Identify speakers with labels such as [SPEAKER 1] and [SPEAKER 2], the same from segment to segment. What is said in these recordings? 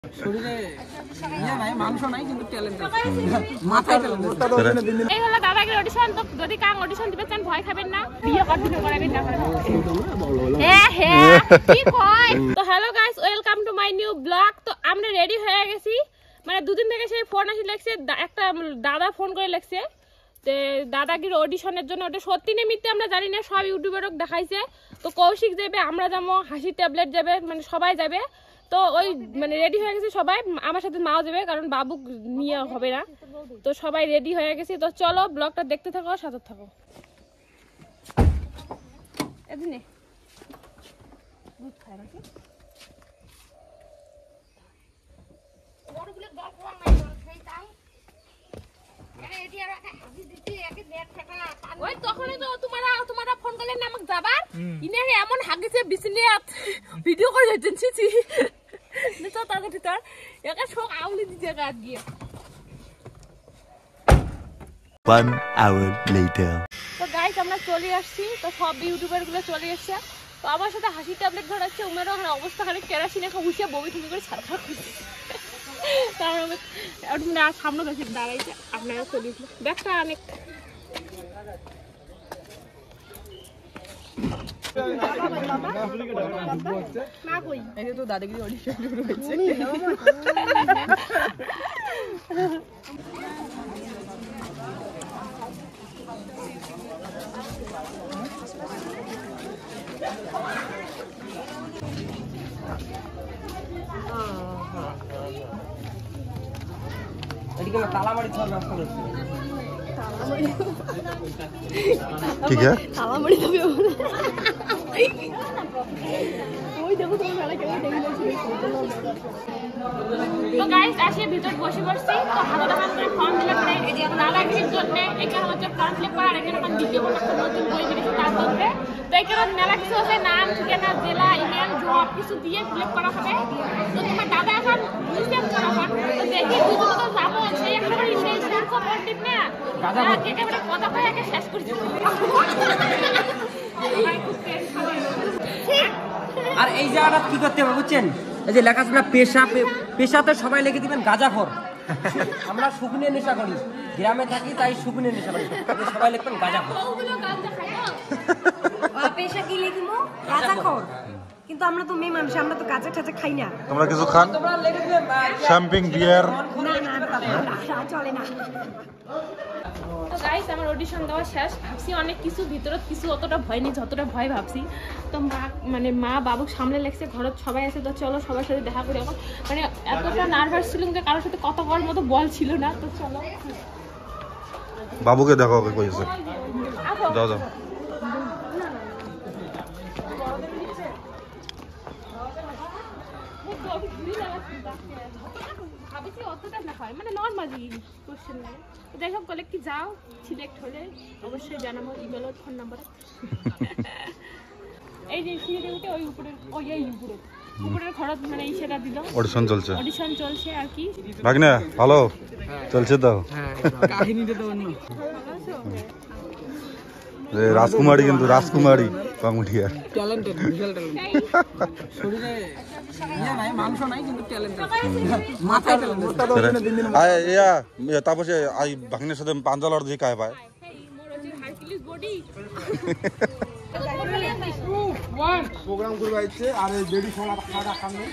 [SPEAKER 1] শরীরে ইয়া নাই মাংস নাই কিন্তু ট্যালেন্ট আছে মাথায় ট্যালেন্ট
[SPEAKER 2] এই হলো দাদাগিরি অডিশন। তো যদি কাং অডিশন দিতে চান ভয় খাবেন না, বিয়ে কন্টিনিউ করাবেন না। হ্যাঁ কি কয়। তো hello guys, welcome to my new blog. তো আমরা রেডি হয়ে গেছি, মানে দুদিন থেকে সেই ফোন আসি লাগছে, একটা দাদা ফোন করে লাগছে যে দাদাগিরি অডিশনের জন্য। ওটা সত্যি না মিথ্যে আমরা জানি না, সব ইউটিউবারও দেখাইছে। তো কৌশিক যাবে, আমরা যাবো, হাসি ট্যাবলেট যাবে, মানে সবাই যাবে। তো ওই মানে রেডি হয়ে গেছে সবাই, আমার সাথে মাও যাবে কারণ বাবু নিয়ে হবে না। তো সবাই রেডি হয়ে গেছি। তো চলো ব্লগটা দেখতে থাকো, সাথে থাকো। এদিনে দুধ খায় নাকি ওই তখনই তো তোমারা ফোন করলেন না আমাকে যাবার, ইনে এমন হাগিছে বিছনে ভিডিও করে যাচ্ছেন ছিছি তো তাদের ভিতর একা শোক আউলি দিতে কাট গিয়ে।
[SPEAKER 3] 1 hour later.
[SPEAKER 2] তো গাইস আমরা চলে আসছি, তো সব ইউটিউবার গুলো চলে এসছে। তো আমার সাথে হাসি ট্যাবলেট ধরাচ্ছে, উমেরও ওখানে অবস্থা খালি কেরাসিনে উঠে বমি ঠুমি করে ছাড়া করছে। তারপরে সামনে কাছে দাঁড়াইছে, আপনারা চলে উঠলো ব্যাগটা অনেক
[SPEAKER 1] তো দাদাগিরি অডিশন শুরু হয়েছে। এদিকে তালামারি ছোঁয়ার ব্যবস্থা করছে।
[SPEAKER 3] ठीक है
[SPEAKER 2] তালামারি যাবে ওই দেখো তুমি মেলা কেমন দেখি। তো গাইস আসে ভিতর বসে পড়ছি। তো হাতে হাত করে ফর্ম ফিল আপ করে এই যে দাদাগিরির জন্য এখানে হচ্ছে ফর্ম ফিল আপ করার, এখানে আমার ভিডিও বানাতে নতুন বই দিয়েছে তার মধ্যে। তো এখানে মেলা কিছু আছে, নাম ঠিকানা জেলা ইমেল জব কিছু দিয়ে ফিল আপ করা হবে। তো তোমার দাদা এখন রিসেপ্ট করা হবে। তো দেখি দুজন তো যাবো, সেই একেবারে সেই সাপোর্টিভ না একেবারে কথা কয়ে একে শেষ করছি।
[SPEAKER 1] আর এই জায়গাটা কি করতে হবে বুঝছেন, এই যে লেখাশোনা পেশাতে সবাই লিখে দিবেন গাঁজাখোর। আমরা শুকনো নেশা করি, গ্রামে থাকি তাই শুকনো নেশা করি, সবাই লিখবেন গাঁজাখোর।
[SPEAKER 4] পেশা কি লিখবো? গাঁজাখোর। কিন্তু আমরা তো মেয়ে মানুষ, আমরা তো গাঁজা টাজা খাই না।
[SPEAKER 3] তোমরা কিছু খান?
[SPEAKER 1] তোমরা লিখে দিবেন
[SPEAKER 3] শ্যাম্পিং বিয়ার
[SPEAKER 4] না না চলে না।
[SPEAKER 2] তো গাইস আমার অডিশন দেওয়া শেষ। ভাবছি অনেক কিছু ভিতরে কিছু অতটা ভয় নেই যতটা ভয় ভাবছি। তো মা বাবু সামনে লেগছে, ঘরত সবাই আছে। তো চলো সবার সাথে দেখা করি। এখন মানে এতটা নার্ভাস ছিলাম যে কারোর সাথে কথা বলার মতো বল ছিল না। তো চলো
[SPEAKER 3] বাবুকে দেখো ওকে কইছে যাও যাও।
[SPEAKER 2] ভাবছি অতটা না হয়, মানে নর্মালি কোশ্চেন লাগে। যাই হোক বলে কি যাও, সিলেক্ট হলে অবশ্যই জানাবো ইমেল আর ফোন নাম্বারে। এই যে সিঁড়িতে উঠে ওই উপরে ওই এই উপরের ঘরত মানে এই সেটা দিল।
[SPEAKER 3] অডিশন চলছে
[SPEAKER 2] আর কি
[SPEAKER 3] ভাগনা ভালো চলছে তো।
[SPEAKER 1] কাহিনীটা তো অন্য।
[SPEAKER 3] রাজকুমারী, কিন্তু রাজকুমারী কমেডিয়ার
[SPEAKER 1] ট্যালেন্টেড, বিশাল ট্যালেন্ট। শরীরে ইয়া নাই মাংস নাই কিন্তু ট্যালেন্ট আছে মাথায় ট্যালেন্ট।
[SPEAKER 3] আয় ইয়া তাপসে আই ভাগনের সাথে পাঞ্জালার দিয়ে কায় পায়
[SPEAKER 5] প্রোগ্রাম করে আইছে আর এই বেডি সোনা খাওয়া খাবে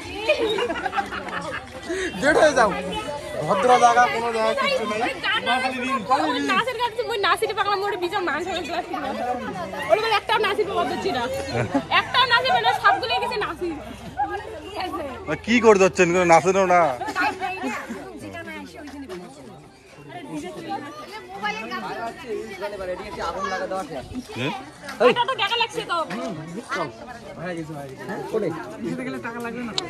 [SPEAKER 5] বেড হয়ে যাও। ভদ্র জায়গা কোনো জায়গা কিছু নাই।
[SPEAKER 2] নাচের কাছে মই নাচিতে পাগলা মোরে বিজন মান সঙ্গে ক্লাস ছিল ওরে মানে একটাও নাচিতে পারছি না, একটাও নাচিবে না, সবগুলো গেছে নাচি।
[SPEAKER 3] কি করে যাচ্ছেন, কোনো নাচেনও না।
[SPEAKER 1] আগুন লাগা দেওয়া আছে।
[SPEAKER 2] এটা তো টাকা লাগছে তো
[SPEAKER 1] হয়ে গেছে কোনে দিতে গেলে টাকা লাগবে না।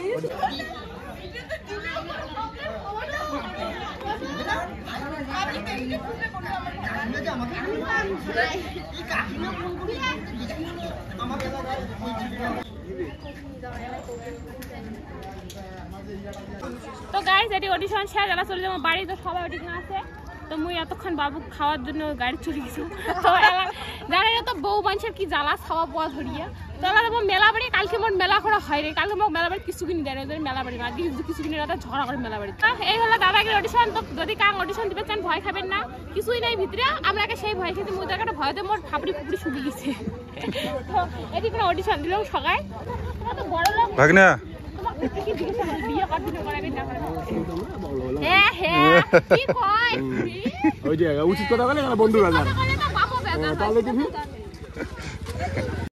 [SPEAKER 2] তো গাইস এটি অডিশন শেষ, যারা চলে যাবো বাড়ি। তো সবাই অডিশন আছে, তো মুই এতক্ষণ বাবু খাওয়ার জন্য গাড়ি চলে গেছি তো জানি না তো বউ মানুষের কি জ্বালা খাওয়া পাওয়া ধরিয়া তো এবার মেলা বাড়ি কালকে মোট মেলা করা হয় রে কালকে মোক মেলা বাড়ি কিছু কিনে দেয় মেলা বাড়ি আজকে কিছু কিনে রাতে ঝগড়া করে মেলা বাড়ি এই হলো দাদাগির অডিশন তো যদি কাং অডিশন দিবে চান ভয় খাবেন না কিছুই নাই ভিতরে আমরাকে সেই ভয় খেতে মুই দেখাটা ভয়তে মোট ফাপড়ি ফুপড়ি শুকিয়ে গেছে তো এদিকে কোনো অডিশন দিলাম সবাই তো বড় লোক
[SPEAKER 3] ভাগনা
[SPEAKER 2] বিয়ে করতে করে হ্যাঁ হ্যাঁ কি কয়
[SPEAKER 5] ওই যে উচিত কথা বলে বন্ধু বাজার
[SPEAKER 2] বাবা বেদা
[SPEAKER 5] তাহলে কি